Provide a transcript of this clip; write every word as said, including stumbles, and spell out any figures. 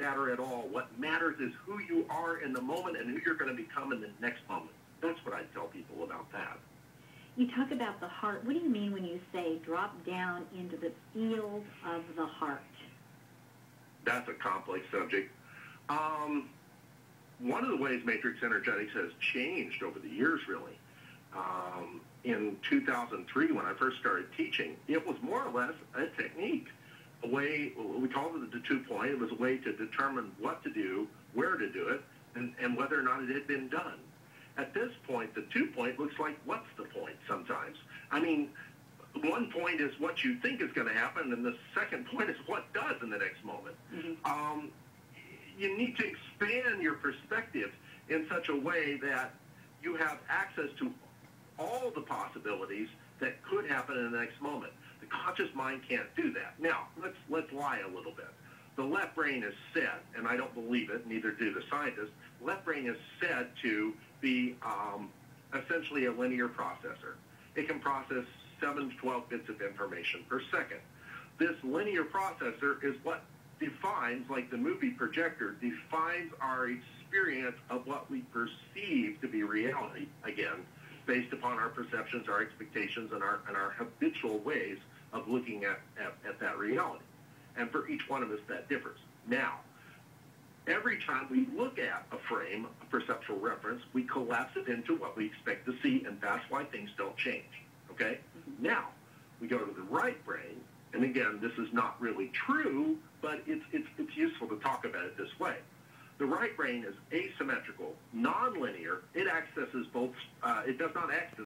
matter at all. What matters is who you are in the moment and who you're going to become in the next moment. That's what I tell people about that. You talk about the heart. What do you mean when you say drop down into the field of the heart? That's a complex subject. Um, one of the ways matrix energetics has changed over the years, really, um, in two thousand three, when I first started teaching, it was more or less a technique, a way, we called it the two-point. It was a way to determine what to do, where to do it, and, and whether or not it had been done. At this point, the two-point looks like what's the point sometimes. I mean, one point is what you think is going to happen, and the second point is what does in the next moment. Mm-hmm. Um, you need to expand your perspective in such a way that you have access to all the possibilities that could happen in the next moment. The conscious mind can't do that. Now, let's, let's lie a little bit. The left brain is said, and I don't believe it, neither do the scientists, the left brain is said to be um, essentially a linear processor. It can process seven to twelve bits of information per second. This linear processor is what defines, like the movie projector, defines our experience of what we perceive to be reality, again, based upon our perceptions, our expectations, and our, and our habitual ways of looking at, at, at that reality. And for each one of us, that differs. Now, every time we look at a frame, a perceptual reference, we collapse it into what we expect to see, and that's why things don't change, okay? Mm-hmm. Now, we go to the right brain, and again, this is not really true, but it's, it's, it's useful to talk about it this way. The right brain is asymmetrical, nonlinear. It accesses both, uh, it does not access